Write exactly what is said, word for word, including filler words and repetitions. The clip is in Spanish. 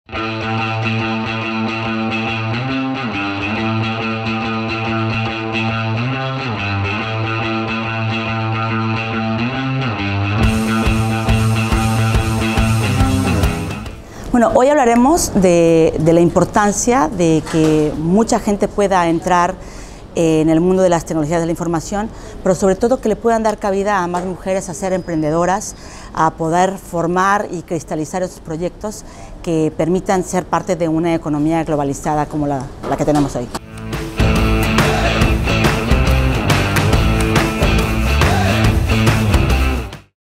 Bueno, hoy hablaremos de, de la importancia de que mucha gente pueda entrar en el mundo de las tecnologías de la información, pero sobre todo que le puedan dar cabida a más mujeres a ser emprendedoras, a poder formar y cristalizar esos proyectos que permitan ser parte de una economía globalizada como la, la que tenemos hoy.